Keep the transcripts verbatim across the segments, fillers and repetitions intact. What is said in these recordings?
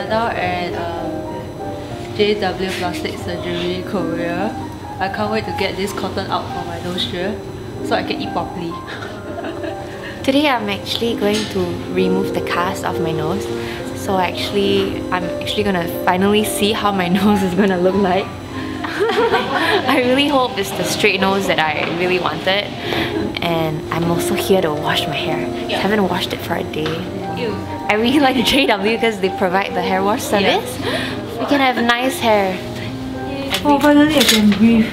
now at um, J W Plastic Surgery Korea. I can't wait to get this cotton out from my nose here so I can eat properly. Today I'm actually going to remove the cast off my nose. So actually, I'm actually gonna finally see how my nose is gonna look like. I really hope it's the straight nose that I really wanted. And I'm also here to wash my hair. I haven't washed it for a day. Ew. I really like J W because they provide the hair wash service. Yeah. We can have nice hair. Oh, finally I can breathe.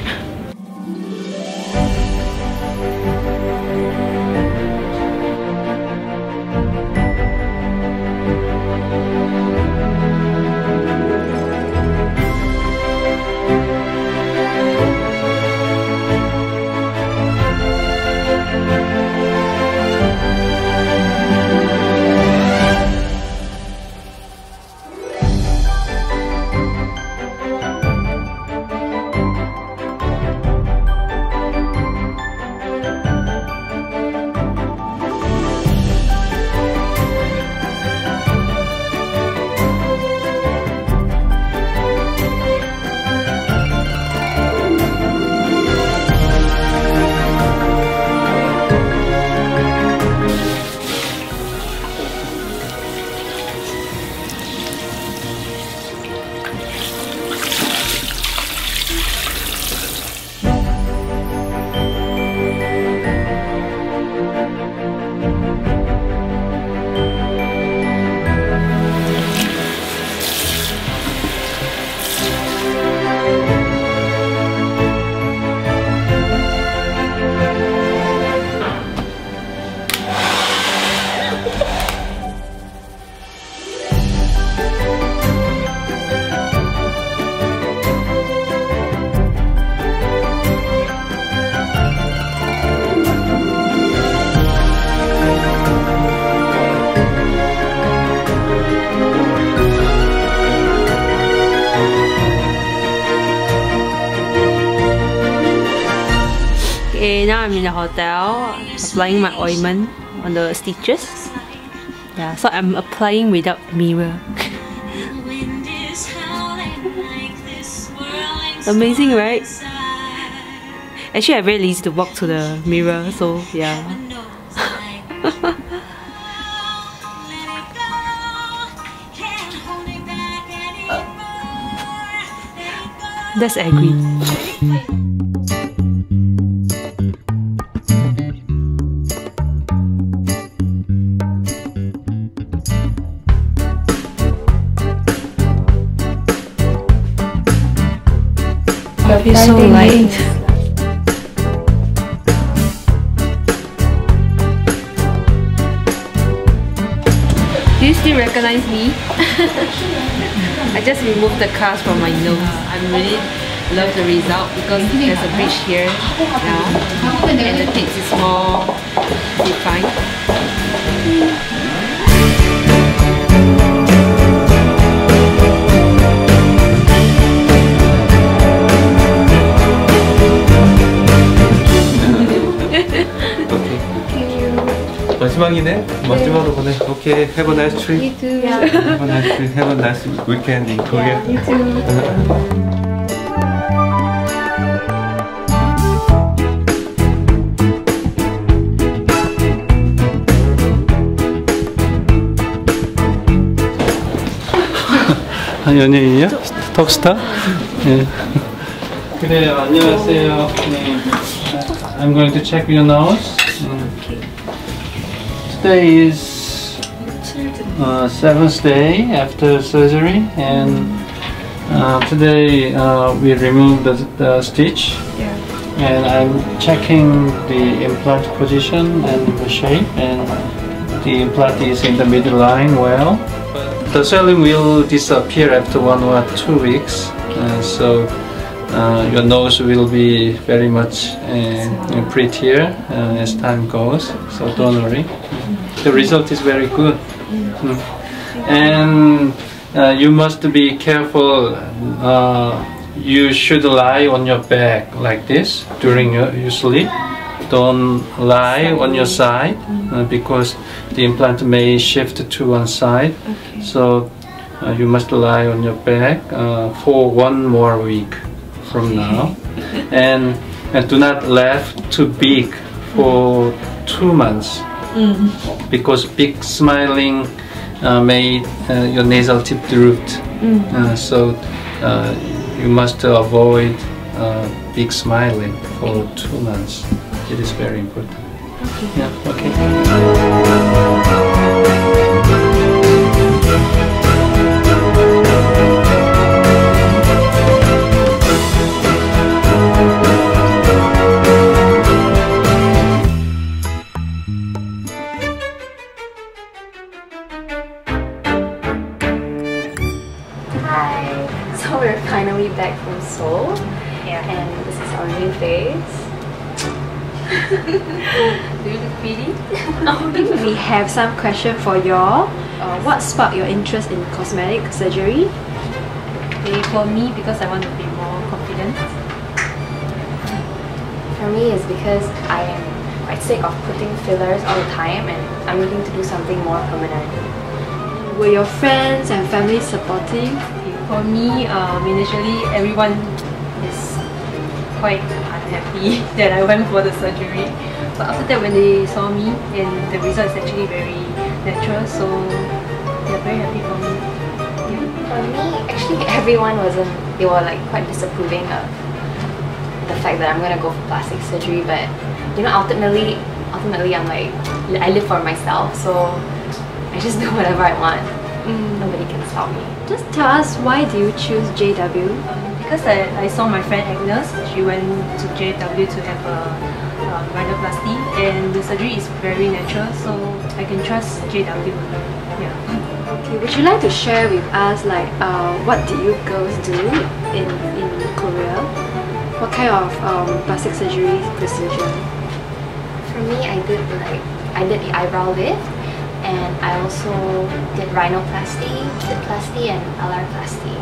Okay, now I'm in the hotel, applying my ointment on the stitches. Yeah, so I'm applying without mirror. Amazing, right? Actually, I'm very lazy to walk to the mirror, so yeah. That's Agri. It's so light. Do you still recognize me? I just removed the cast from my nose. I really love the result because there's a bridge here now and the tips is more defined. 마지막이네. 마지막으로 보내. Okay, have a nice trip. You too. Yeah. Have a nice trip. Have a nice weekend in Korea. Yeah, you too. 아, 연예인이야? 톱스타? 예. 그래요. 안녕하세요. 네. I'm going to check your nose. Today is uh, seventh day after surgery, and uh, today uh, we removed the, the stitch. Yeah. And I'm checking the implant position and the shape, and the implant is in the midline well. The swelling will disappear after one or two weeks, uh, so uh, your nose will be very much uh, prettier uh, as time goes, so don't worry. The result is very good. Mm. And uh, you must be careful. Uh, you should lie on your back like this during your, your sleep. Don't lie on your side uh, because the implant may shift to one side. So uh, you must lie on your back uh, for one more week from now, and and do not laugh too big for two months Mm. because big smiling uh, made uh, your nasal tip droop. Mm. Uh, so uh, you must avoid uh, big smiling for two months. It is very important. Okay. Yeah. Okay. Hi! So we're finally back from Seoul. Yeah. And this is our new face. Do you look pretty? We have some question for y'all. Uh, what sparked your interest in cosmetic surgery? Okay, for me, because I want to be more confident. For me, it's because I am quite sick of putting fillers all the time and I'm looking to do something more permanent. Were your friends and family supportive? Okay, for me, um, initially everyone is quite unhappy that I went for the surgery. But after that, when they saw me, and the result is actually very natural, so they're very happy for me. Yeah. For me, actually everyone wasn't, they were like quite disapproving of the fact that I'm gonna go for plastic surgery, but you know, ultimately, ultimately I'm like, I live for myself, so I just do whatever I want. Mm. Nobody can stop me. Just tell us, why do you choose J W? Um, because I, I saw my friend Agnes, she went to J W to have a um, Rhinoplasty, and the surgery is very natural, so I can trust J W. Yeah. Okay, would you like to share with us, like, uh, what do you girls do in, in Korea? What kind of um, plastic surgery procedure? For me, I did like, I did the eyebrow lift, and I also did Rhinoplasty, Liplasty, and Alarplasty,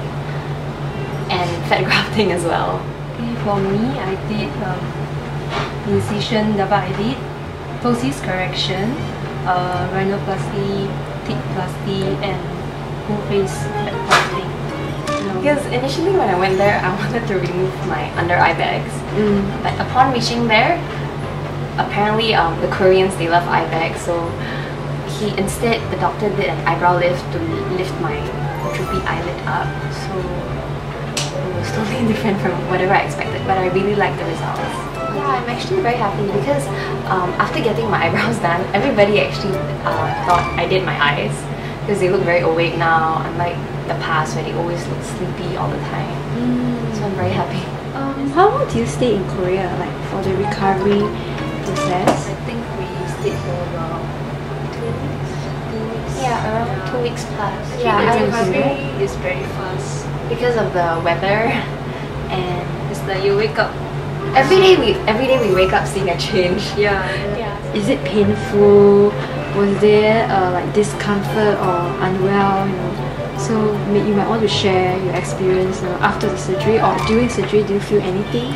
and fat grafting as well. Okay, for me, I did um, incision double eyelid, ptosis correction, uh, Rhinoplasty, Tiplasty, and full face fat grafting. Because initially when I went there, I wanted to remove my under eye bags, Mm. but upon reaching there, apparently um, the Koreans, they love eye bags, so he instead, the doctor did an eyebrow lift to lift my droopy eyelid up, so it was totally different from whatever I expected, but I really liked the results. Yeah, I'm actually very happy because um, after getting my eyebrows done, everybody actually uh, thought I did my eyes because they look very awake now, unlike the past where they always look sleepy all the time. Mm. So I'm very happy. Um, how long do you stay in Korea, like for the recovery process? I think we stayed for around two weeks. Two weeks. Yeah, around two weeks plus. Yeah, I the recovered recovery is very fast. because of the weather, and It's like you wake up. every day we every day we wake up seeing a change. Yeah. Yeah. Is it painful? Was there uh, like discomfort or unwell? You know, so may- you might want to share your experience, you know, after the surgery or during surgery. Do you feel anything?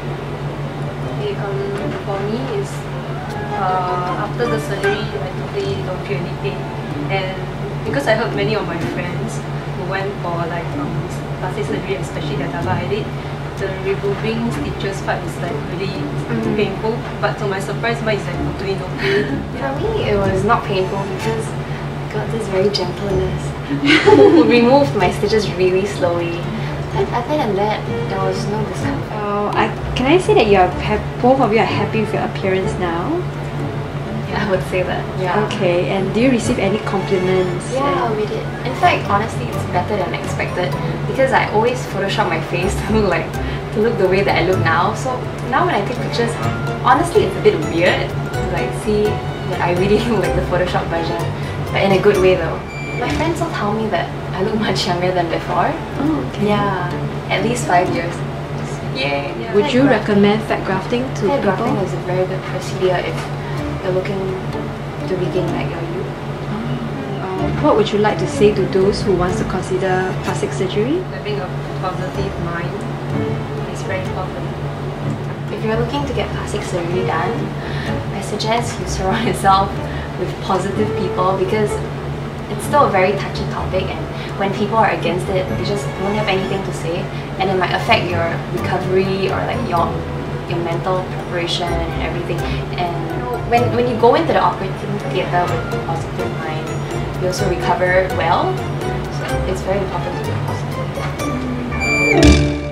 Okay, um, for me is uh, after the surgery, I totally don't feel any pain, and because I heard many of my friends who went for like um, plastic surgery, especially the double eyelid, the removing stitches part is like really Mhm. painful. But to my surprise, mine is like totally no pain. For me, it was not painful because I got this very gentle nurse who removed my stitches really slowly. But other than that, there was no discomfort. Uh, I, can I say that you are hap- both of you are happy with your appearance now? Yeah, I would say that. Yeah. Okay, and do you receive any compliments? Yeah, And- we did. In fact, honestly, it's better than expected because I always Photoshop my face to look like to look the way that I look now. So now when I take pictures, honestly, it's a bit weird to like see that I really look like the Photoshop version, but in a good way though. My friends all tell me that I look much younger than before. Oh, okay. Yeah, at least five years. Yay! Yeah. Would you Fat recommend fat grafting to Fat people? grafting is a very good procedure if you're looking to regain like your youth. Um, what would you like to say to those who wants to consider plastic surgery? Having a positive mind is very important. If you're looking to get plastic surgery done, I suggest you surround yourself with positive people because it's still a very touchy topic, and when people are against it, they just don't have anything to say, and it might affect your recovery or like your your mental preparation and everything. And you know, when, when you go into the operating theatre with a positive mind, you also recover well. So it's very important to be positive.